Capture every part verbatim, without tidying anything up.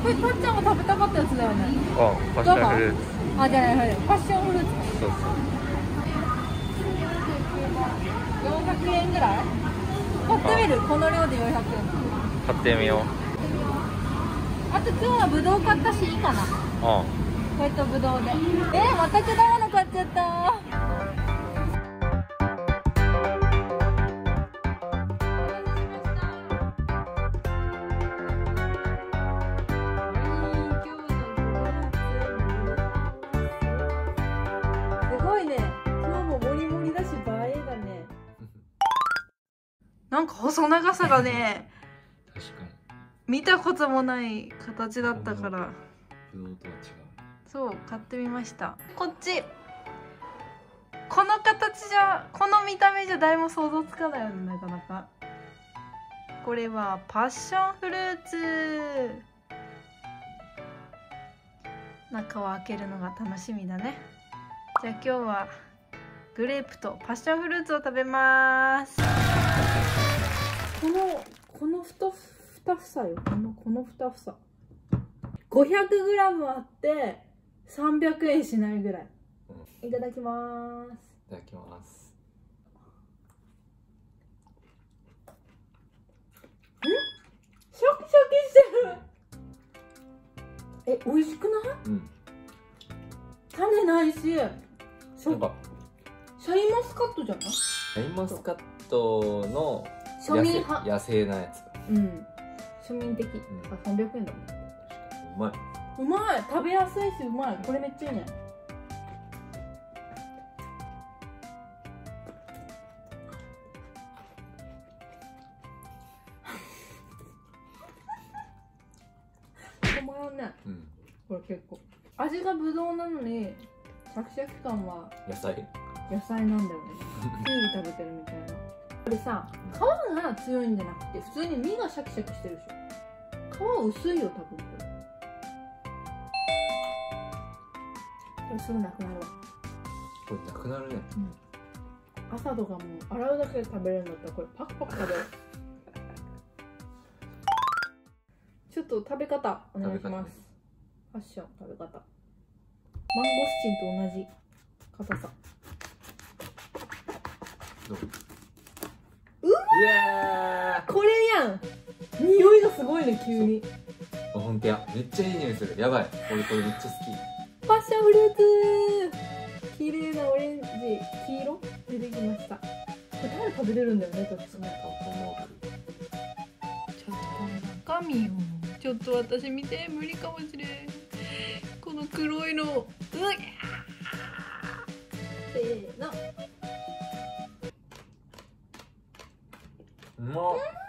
れたっちゃんが食べたかったやつだよね。 あ、パッションフルーツ。 あ、じゃない、パッションフルーツ。 そうそう。 よんひゃくえんぐらい。買ってみる。この量でよんひゃくえん。 買ってみよう。 あと今日はぶどう買ったしいいかな。 あこれとぶどうで。えー、また果物買っちゃった。なんか細長さがね確かに見たこともない形だったからぶどうとは違う。 そう買ってみました。こっちこの形じゃこの見た目じゃ誰も想像つかないよね、なかなか。これはパッションフルーツ。中を開けるのが楽しみだね。じゃあ今日はグレープとパッションフルーツを食べます。このこのふた房よ。このこのふた房 ごひゃくグラム あってさんびゃくえんしないぐらい、うん、いただきます。 いただきます。 んシャキシャキしてる。え、美味しくない？うん、種ないし、なんかシャインマスカットじゃない？ シャインマスカットの庶民派、 野生なやつ。 うん、庶民的、うん、あ、さんびゃくえんだもん。 うまい。 うまい、食べやすいしうまい。これめっちゃいいね。止まらんね、うん、これ結構味がぶどうなのにシャキシャキ感は野菜野菜なんだよね。きゅうり食べてるみたいな。これさ、皮が強いんじゃなくて普通に身がシャキシャキしてるでしょ。皮薄いよ多分。これこれすぐなくなるわ。 これなくなるね、 うん、朝とかも洗うだけで食べれるんだったらこれパクパク食べる。ちょっと食べ方お願いします。ファッション食べ方、マンゴスチンと同じ硬さ。 どう？ うわー、これやん。匂いがすごいね、急に。 あ、ほんとや、めっちゃいい匂いする。やばい、俺これめっちゃ好き。 パッションフルーツ、綺麗なオレンジ、黄色出てきました。これ誰食べれるんだよね、確かね。ちょっとこの中身をちょっと私見て、無理かもしれん。この黒いの、うわっ、せーの。 うまっ。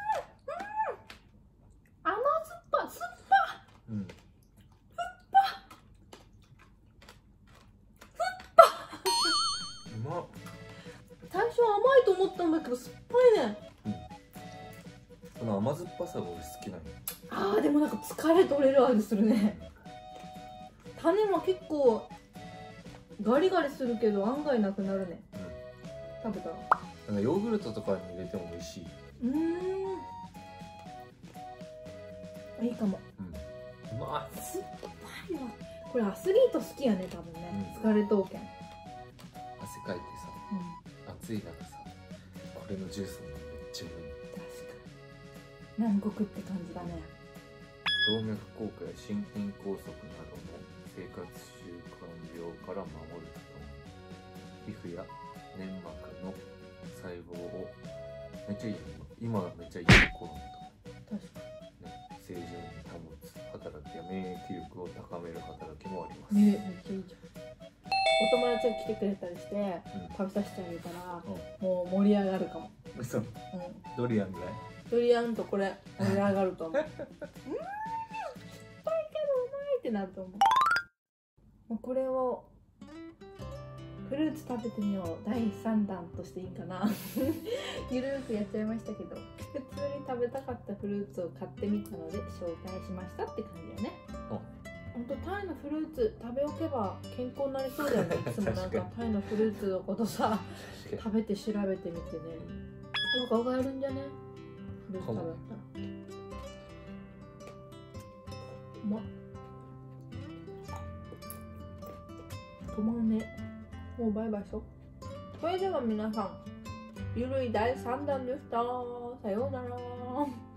甘酸っぱ、酸っぱ。うん。酸っぱ。酸っぱ。 うまっ。 最初甘いと思ったんだけど、酸っぱいね。 うん。この甘酸っぱさが俺好きなの。 あー、でもなんか疲れ取れる味するね。種も結構ガリガリするけど案外なくなるね。うん、食べたら。 なんかヨーグルトとかに入れても美味しい。 うーん。いいかも。 うん。うまい。 酸っぱいわ。これアスリート好きやね、多分ね。うん、疲れ刀剣。 汗かいてさ、うん、暑い中さ、これのジュースもめっちゃうまい。 確かに。南国って感じだね。 動脈硬化や心筋梗塞などの生活習慣病から守るとともに、皮膚や粘膜の細胞をめっちゃいい、今がめっちゃいい頃だと、確かに、ね、正常に保つ働きや免疫力を高める働きもあります。ね、めっちゃいいじゃん。 お友達が来てくれたりして、うん、食べさせてあげたら、うん、もう盛り上がるかも。 嘘、うん、ドリアンぐらい。 ドリアンとこれ盛り上がると思う。うん、酸っぱいけどうまいってなると思う。もうこれをフルーツ食べてみようだいさんだんとしていいかな。ゆるーくやっちゃいましたけど、普通に食べたかったフルーツを買ってみたので紹介しましたって感じだよね。ほんとタイのフルーツ食べおけば健康になりそうだよね。いつもなんかタイのフルーツのことさ食べて調べてみてね、若返るんじゃね、フルーツ食べたら。うまっ。止まんね。もうバイバイしよう。それでは皆さん、ゆるいだいさんだんでした。さようなら。